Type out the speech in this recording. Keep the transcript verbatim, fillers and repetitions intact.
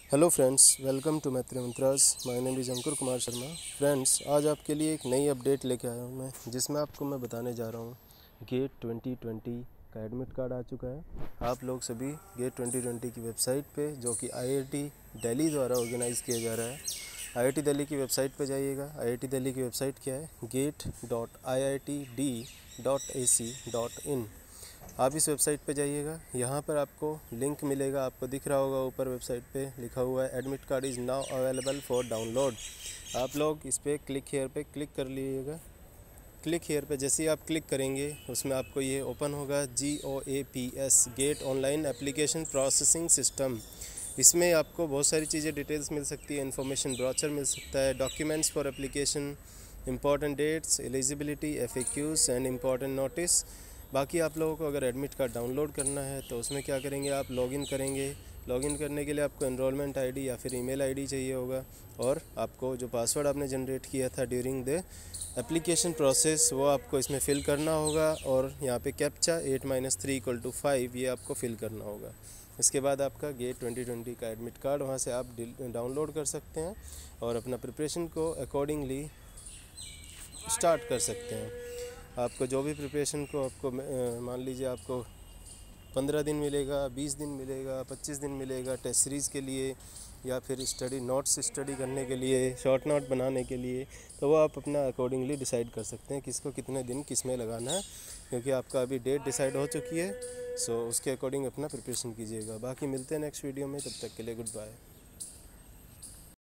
Hello friends, welcome to Maitri Mantras. My name is Ankur Kumar Sharma. Friends, आज आपके लिए एक नई अपडेट लेके आया हूँ मैं, जिसमें आपको मैं बताने जा रहा हूँ गेट ट्वेंटी ट्वेंटी का एडमिट कार्ड आ चुका है। आप लोग सभी गेट ट्वेंटी ट्वेंटी की वेबसाइट पे, जो कि आईआईटी दिल्ली द्वारा ऑर्गेनाइज़ किया जा रहा है, आईआईटी दिल्ली की वेबसाइट पे जाइएगा। आईआईटी दिल्ली की वेबसाइट क्या है? GATE dot I I T D dot A C dot in. आप इस वेबसाइट पे जाइएगा। यहाँ पर आपको लिंक मिलेगा, आपको दिख रहा होगा ऊपर वेबसाइट पे लिखा हुआ है admit card is now available for download. आप लोग इस पर क्लिक हेयर पे क्लिक कर लीजिएगा। क्लिक हेयर पे जैसे ही आप क्लिक करेंगे, उसमें आपको ये ओपन होगा G O A P S GATE online application processing system. इसमें आपको बहुत सारी चीज़ें डिटेल्स मिल सकती है, इन्फॉर्मेशन ब्रोचर मिल सकता है, documents for application, important dates, eligibility, F A Qs and important notice. बाकी आप लोगों को अगर एडमिट कार्ड डाउनलोड करना है तो उसमें क्या करेंगे, आप लॉगिन करेंगे। लॉगिन करने के लिए आपको एनरोलमेंट आईडी या फिर ईमेल आईडी चाहिए होगा, और आपको जो पासवर्ड आपने जनरेट किया था ड्यूरिंग द एप्लीकेशन प्रोसेस, वो आपको इसमें फ़िल करना होगा। और यहाँ पे captcha eight minus three equal to five, ये आपको फ़िल करना होगा। इसके बाद आपका गेट ट्वेंटी ट्वेंटी का एडमिट कार्ड वहाँ से आप डाउनलोड कर सकते हैं और अपना प्रिपरेशन को अकॉर्डिंगली स्टार्ट कर सकते हैं। आपको जो भी प्रिपरेशन को आपको मान लीजिए आपको पंद्रह दिन मिलेगा, बीस दिन मिलेगा, पच्चीस दिन मिलेगा टेस्ट सीरीज़ के लिए, या फिर स्टडी नोट्स स्टडी करने के लिए, शॉर्ट नोट बनाने के लिए, तो वो आप अपना अकॉर्डिंगली डिसाइड कर सकते हैं किसको कितने दिन किस में लगाना है, क्योंकि आपका अभी डेट डिसाइड हो चुकी है। सो उसके अकॉर्डिंग अपना प्रिपरेशन कीजिएगा। बाकी मिलते हैं नेक्स्ट वीडियो में, तब तक के लिए गुड बाय।